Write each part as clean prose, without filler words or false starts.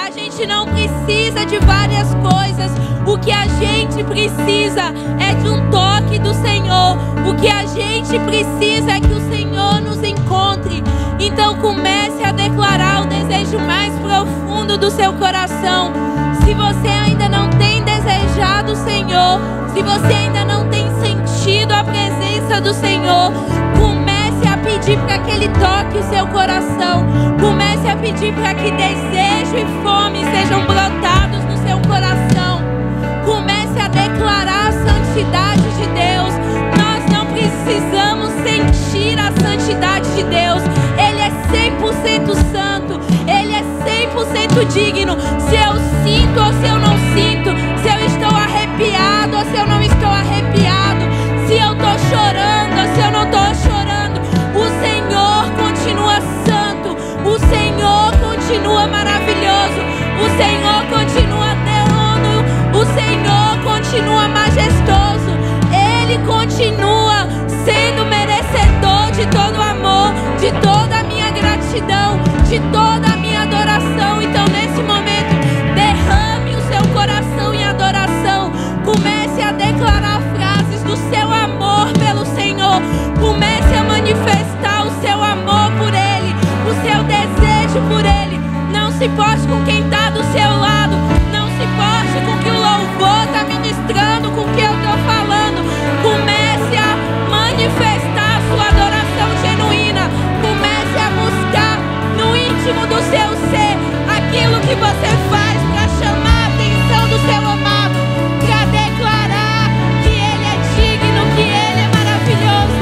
A gente não precisa de várias coisas. O que a gente precisa é de um toque do Senhor. O que a gente precisa é que o Senhor nos encontre. Então comece a declarar o desejo mais profundo do seu coração. Se você ainda não tem desejado o Senhor, se você ainda não tem sentido a presença do Senhor, comece a pedir para que Ele toque o seu coração. Comece a pedir para que desejo e fome sejam brotados no seu coração. Comece a declarar a santidade de Deus. Nós não precisamos sentir a santidade de Deus. Ele é 100% santo. Ele é 100% digno. Se eu sinto ou se eu não sinto, se eu estou arrepiado ou se eu não estou arrepiado, se eu estou chorando ou se eu não estou chorando, o Senhor continua santo. O Senhor continua maravilhoso. O Senhor continua terreno. O Senhor continua majestoso. Ele continua sendo merecedor de todo o amor, de toda a minha gratidão, de toda a minha adoração. Então nesse momento, derrame o seu coração em adoração. Comece a declarar frases do seu amor pelo Senhor. Comece a manifestar o seu amor por Ele, o seu desejo por Ele. Não se poste com quem está do seu lado. Não se poste com que o louvor está ministrando, com o que eu estou falando. Comece a manifestar a sua adoração genuína. Comece a buscar no íntimo do seu ser aquilo que você faz para chamar a atenção do seu amado, para declarar que Ele é digno, que Ele é maravilhoso.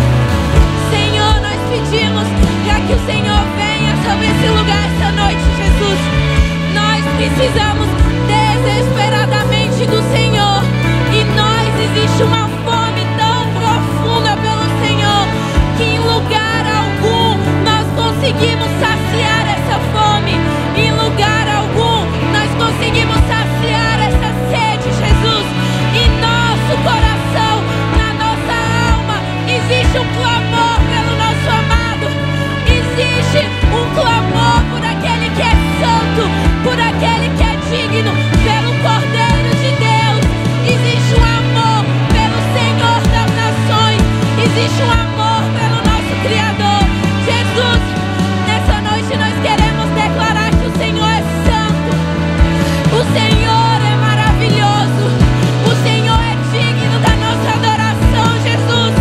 Senhor, nós pedimos para que o Senhor venha sobre esse lugar essa noite, Jesus. Nós precisamos desesperadamente do Senhor. E nós existe uma fome tão profunda pelo Senhor que em lugar algum nós conseguimos saciar essa fome. Em lugar algum nós conseguimos saciar essa sede, Jesus. Em nosso coração, na nossa alma, existe um clamor pelo nosso amado. Existe um clamor por aquele que é santo, por aquele que é digno, pelo Cordeiro de Deus. Existe um amor pelo Senhor das nações. Existe um amor pelo nosso Criador. Jesus, nessa noite nós queremos declarar que o Senhor é santo. O Senhor é maravilhoso. O Senhor é digno da nossa adoração, Jesus.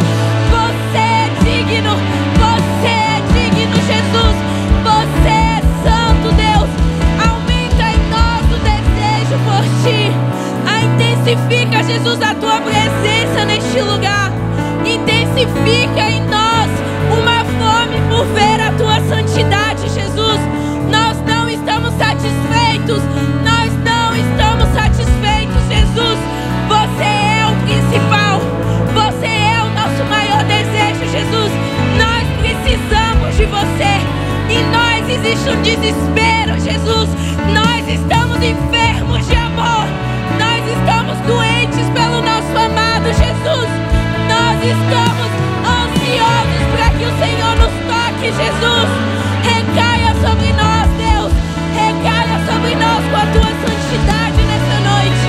Você é digno. Você é digno, Jesus. Você é santo, Deus. Aumenta em nós o desejo por Ti. Intensifica, Jesus, a Tua presença neste lugar. Intensifica em nós uma fome por ver a Tua santidade, Jesus. Nós não estamos satisfeitos. Nós não estamos satisfeitos, Jesus. Você é o principal. Você é o nosso maior desejo, Jesus. Nós precisamos de Você. Em nós existe um desespero, Jesus. Nós estamos enfermos de amor. Nós estamos doentes pelo nosso amado, Jesus. Nós estamos ansiosos para que o Senhor nos toque, Jesus. Recaia sobre nós, Deus. Recaia sobre nós com a Tua santidade nessa noite.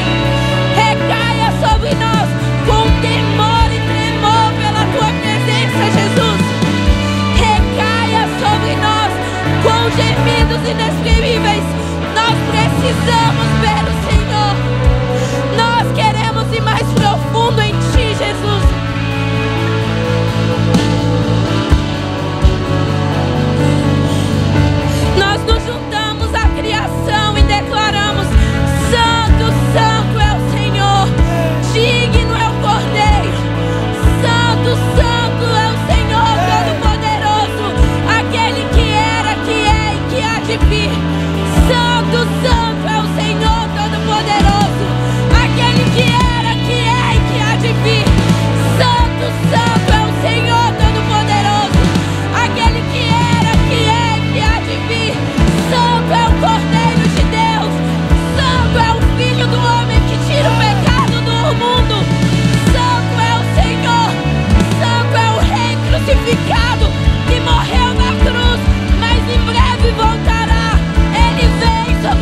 Recaia sobre nós com temor e tremor pela Tua presença, Jesus. Recaia sobre nós com gemidos inexprimíveis. Nós precisamos ver o Senhor. Nós queremos ir mais profundo em Ti, Jesus. Nós nos juntamos à criação e declaramos: Santo, Santo é o Senhor, digno é o Cordeiro. Santo, Santo é o Senhor Todo-Poderoso, aquele que era, que é e que há de vir. Santo, Santo é o Senhor Todo-Poderoso, aquele que era, que é e que há de vir. Santo, Santo é o Senhor Todo-Poderoso, aquele que era, que é e que há de vir. Santo é o Cordeiro de Deus. Santo é o Filho do Homem que tira o pecado do mundo. Santo é o Senhor. Santo é o Rei crucificado que morreu na cruz, mas em breve voltará. Ele vem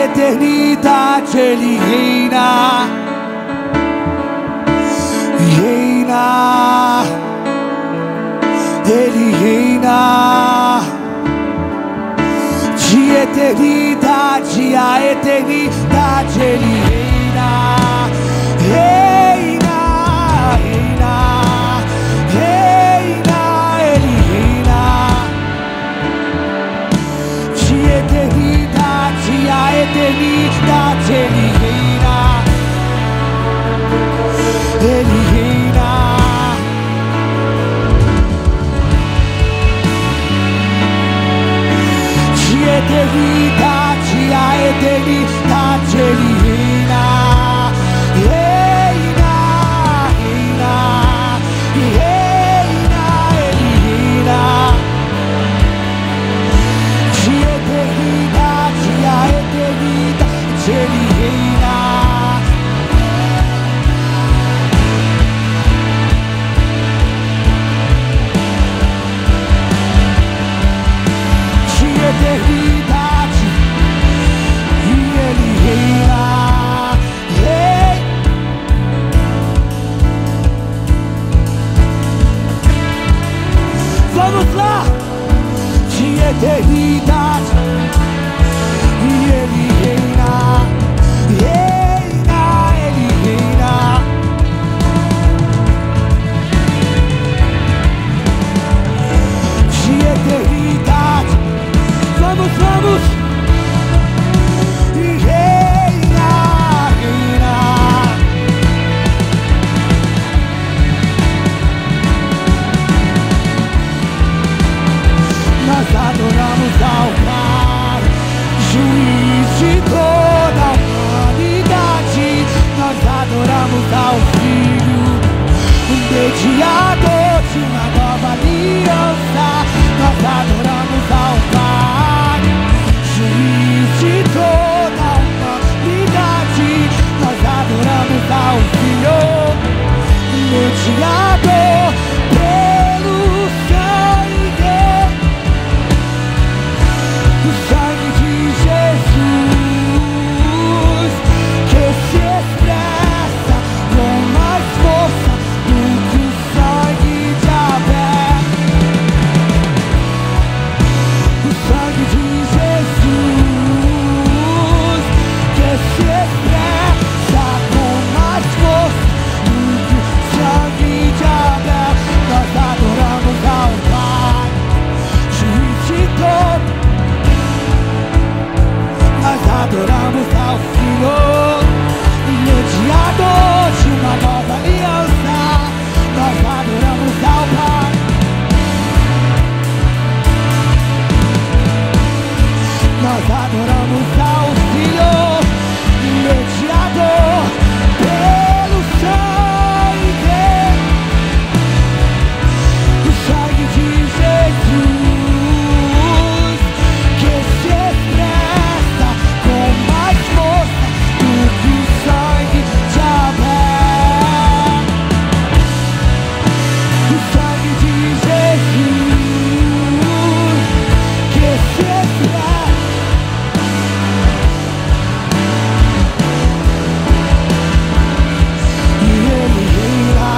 eternidade Ele reina, reina, Ele reina. De eternidade a eternidade Ele reina, reina, reina, reina, Ele reina. De eternidade a eternidade Ele reina, Ele reina. De eternidade a eternidade Ele reina, reina, reina, reina, Ele reina. De eternidade a eternidade Ele reina. De eternidade e Ele reina, rei. Vamos lá! De eternidade e Ele reina, reina, Ele reina. De eternidade, vamos, vamos, e reina, reina. Nós adoramos ao Pai, juiz de toda a humanidade. Nós adoramos ao Filho, mediador de uma nova aliança. Nós adoramos ao Pai, juiz de toda a humanidade. Nós adoramos ao Filho, mediador pelo sangue. O sangue de Jesus, que se expressa com mais força do que o sangue de Abel. O sangue de Jesus, que se expressa com mais força do que o sangue de Abel. Nós adoramos ao Pai, juiz de todo. Nós adoramos ao Filho, mediador de uma nova aliança. Nós adoramos ao Pai, nós adoramos ao Filho, mediador pelo sangue. O sangue de Jesus, que se expressa com mais força do que o sangue de Abel. O sangue de Jesus, que se expressa. E Ele reina.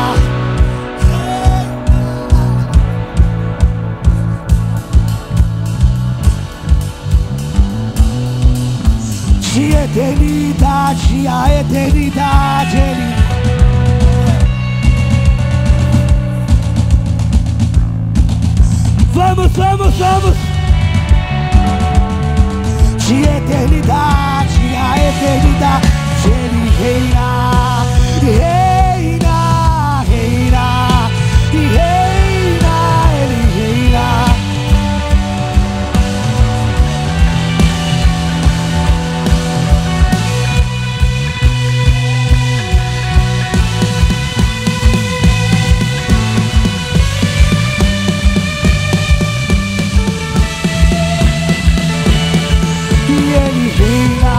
De eternidade a eternidade Ele. Vamos, vamos, vamos. De eternidade a eternidade Ele reina, reina, reina, reina, Ele reina. E Ele reina.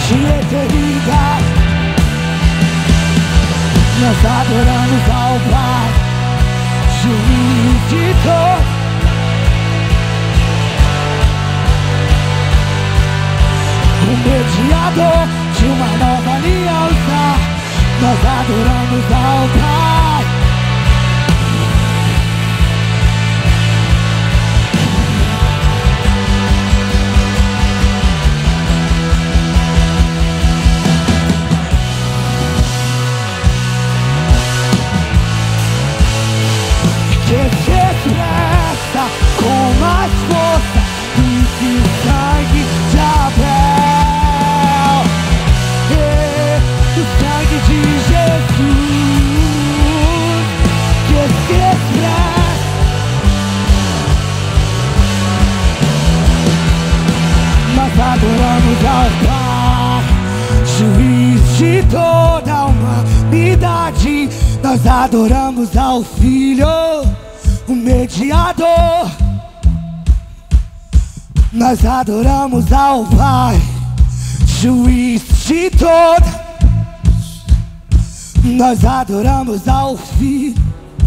de eternidade. Nós adoramos ao Pai, juiz de todos. O mediador de uma nova aliança. Nós adoramos ao Pai. Que se expressa com mais força do que o sangue de Abel. O sangue de Jesus que se expressa. Nós adoramos ao Pai, juiz de toda a humanidade. Nós adoramos ao Filho, o mediador. Nós adoramos ao Pai, juiz de toda. Nós adoramos ao Filho.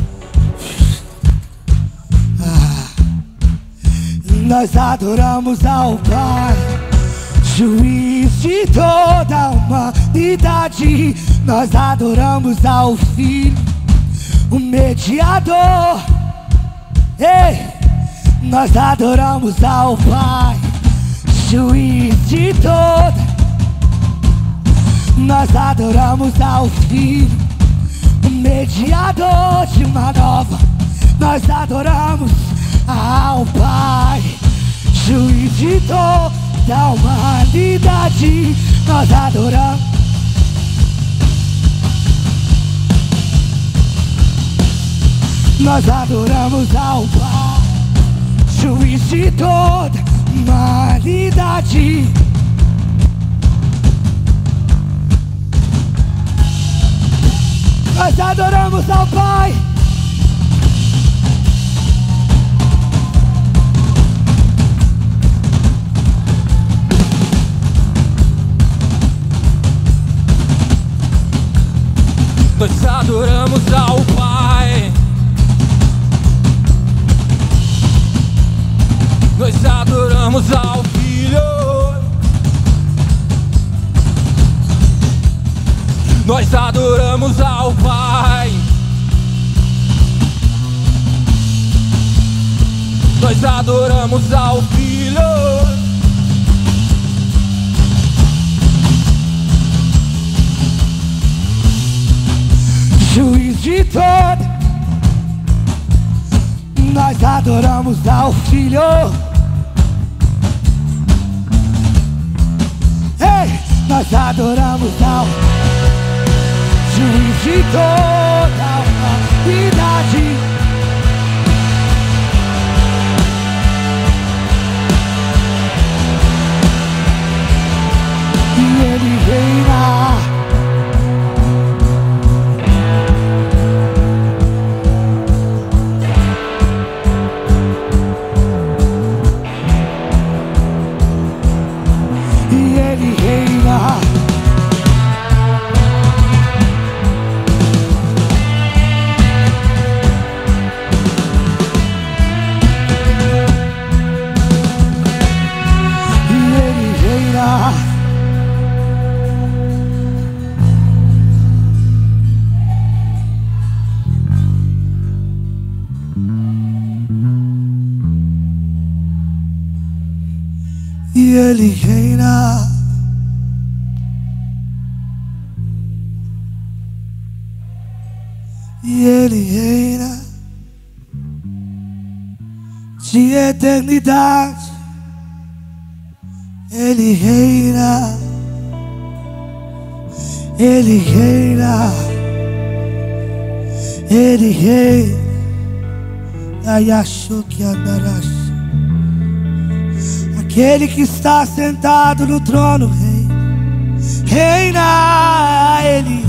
Nós adoramos ao Pai, juiz de toda a humanidade. Nós adoramos ao Filho, o mediador. Ei, nós adoramos ao Pai, juiz de toda. Nós adoramos ao Filho, o mediador de uma nova. Nós adoramos ao Pai, juiz de toda a humanidade. Nós adoramos. Nós adoramos ao Pai, juiz de toda a humanidade. Nós adoramos ao Pai. Nós adoramos ao Pai. Nós adoramos ao Filho. Nós adoramos ao Pai. Nós adoramos ao Filho. Juiz de toda. Nós adoramos ao Filho. Ei, nós adoramos ao juiz de toda a humanidade. E Ele reina. E Ele reina. E Ele reina de eternidade. Ele reina. Ele reina. Ele reina. Ai, achou que andarás. Aquele que está sentado no trono reina. Reina. Ele